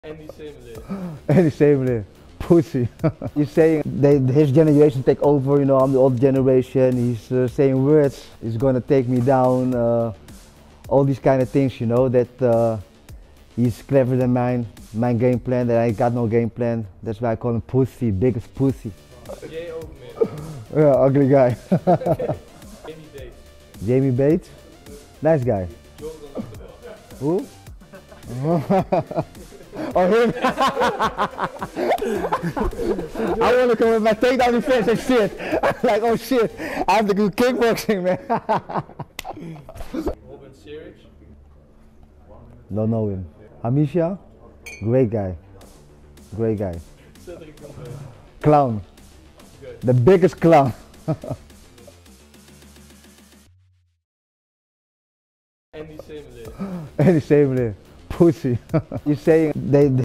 Endy Semeleer. Endy Semeleer, pussy. He's saying his generation take over, you know, I'm the old generation. He's saying words, he's gonna take me down, all these kind of things, you know, that he's clever than my game plan, that I got no game plan. That's why I call him pussy, biggest pussy. Jay ook meer. Yeah, ugly guy. Jamie Bates. Jamie Bates, nice guy. Jordan op de bal. Who? Oh, him! I want to come with my takedown defense and shit. I'm like, oh shit, I have to do kickboxing, man. Robin Searich. Don't know him. Hamisha? Great guy. Great guy. Cedric Murthel. Clown. Good. The biggest clown. Endy Semeleer. Endy Semeleer, pussy. He's saying